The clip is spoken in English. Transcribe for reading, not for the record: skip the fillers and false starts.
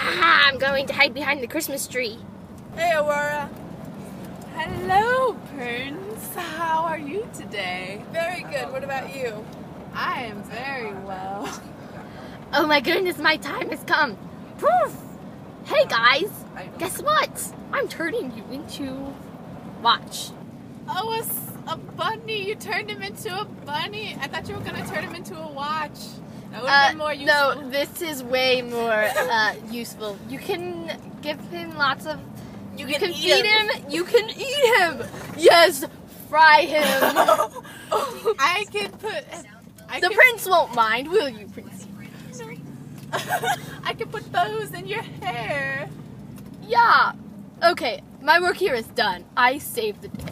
I'm going to hide behind the Christmas tree. Hey, Aurora. Hello, Prince. How are you today? Very good. What about you? I am very well. Oh my goodness, my time has come. Poof! Hey guys, guess what? I'm turning you into... Watch. Oh, a bunny. You turned him into a bunny. I thought you were going to turn him into a watch. That would have been more useful. No, this is way more useful. You can give him lots of... You can feed him. You can eat him. Yes, fry him. I could put... The prince won't mind, will you, Prince? I could put bows in your hair. Yeah. Okay, my work here is done. I saved the day.